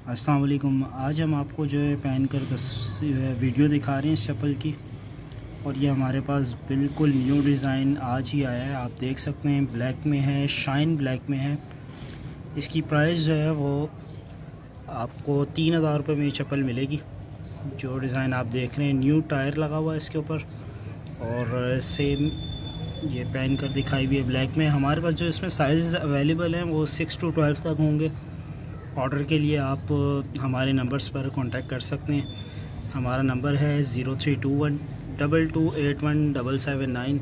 अस्सलाम वालेकुम। आज हम आपको जो है पहन कर वीडियो दिखा रहे हैं इस चप्पल की। और ये हमारे पास बिल्कुल न्यू डिज़ाइन आज ही आया है, आप देख सकते हैं। ब्लैक में है, शाइन ब्लैक में है। इसकी प्राइस जो है वो आपको 3000 रुपये में ये चप्पल मिलेगी। जो डिज़ाइन आप देख रहे हैं, न्यू टायर लगा हुआ है इसके ऊपर और सेम ये पहन कर दिखाई हुई है ब्लैक में। हमारे पास जो इसमें साइज़ अवेलेबल हैं वो 6 to 12 तक होंगे। ऑर्डर के लिए आप हमारे नंबर्स पर कांटेक्ट कर सकते हैं। हमारा नंबर है 0321228177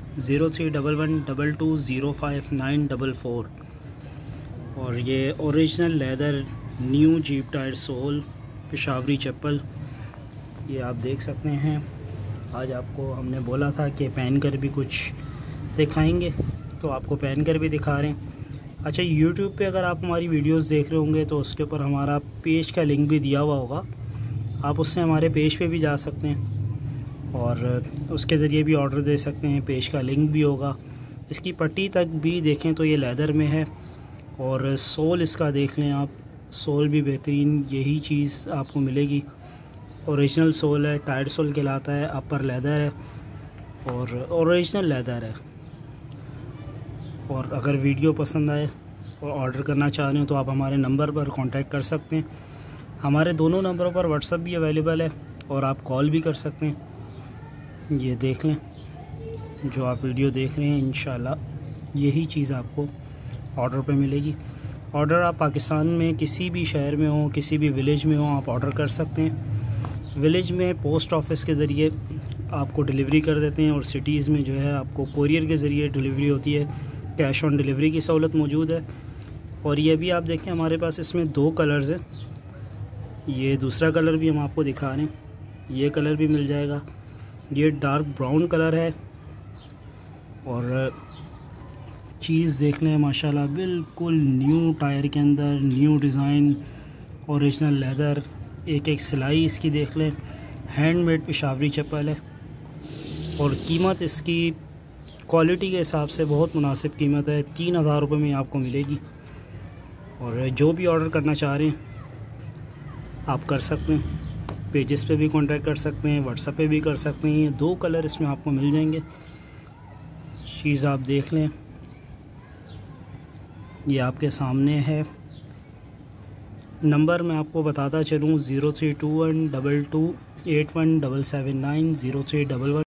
0311220594। और ये original leather new jeep tyre sole Peshawari chappal ये आप देख सकते हैं। आज आपको हमने बोला था कि पहन कर भी कुछ दिखाएंगे, तो आपको पहन कर भी दिखा रहे हैं। अच्छा, YouTube पे अगर आप हमारी वीडियोस देख रहे होंगे तो उसके ऊपर हमारा पेज का लिंक भी दिया हुआ होगा, आप उससे हमारे पेज पे भी जा सकते हैं और उसके ज़रिए भी ऑर्डर दे सकते हैं। पेज का लिंक भी होगा। इसकी पट्टी तक भी देखें तो ये लेदर में है और सोल इसका देख लें आप, सोल भी बेहतरीन यही चीज़ आपको मिलेगी। ओरिजिनल सोल है, टायर सोल कहलाता है, अपर लेदर है और ओरिजिनल लेदर है। और अगर वीडियो पसंद आए और ऑर्डर करना चाह रहे हो तो आप हमारे नंबर पर कांटेक्ट कर सकते हैं। हमारे दोनों नंबरों पर व्हाट्सएप भी अवेलेबल है और आप कॉल भी कर सकते हैं। ये देख लें, जो आप वीडियो देख रहे हैं इंशाल्लाह यही चीज़ आपको ऑर्डर पे मिलेगी। ऑर्डर आप पाकिस्तान में किसी भी शहर में हो, किसी भी विलेज में हो, आप ऑर्डर कर सकते हैं। विलेज में पोस्ट ऑफिस के ज़रिए आपको डिलीवरी कर देते हैं और सिटीज़ में जो है आपको कोरियर के ज़रिए डिलीवरी होती है। कैश ऑन डिलीवरी की सहूलत मौजूद है। और ये भी आप देखें, हमारे पास इसमें 2 कलर्स हैं। ये दूसरा कलर भी हम आपको दिखा रहे हैं, ये कलर भी मिल जाएगा। ये डार्क ब्राउन कलर है और चीज़ देख लें माशाल्लाह, बिल्कुल न्यू टायर के अंदर, न्यू डिज़ाइन, ओरिजिनल लेदर, एक सिलाई इसकी देख लें। हैंडमेड पेशावरी चप्पल है और कीमत इसकी क्वालिटी के हिसाब से बहुत मुनासिब कीमत है। 3000 रुपये में आपको मिलेगी। और जो भी ऑर्डर करना चाह रहे हैं आप कर सकते हैं। पेजेस पे भी कांटेक्ट कर सकते हैं, व्हाट्सएप पे भी कर सकते हैं। 2 कलर इसमें आपको मिल जाएंगे। चीज़ आप देख लें, ये आपके सामने है। नंबर मैं आपको बताता चलूँ 0321228177 0311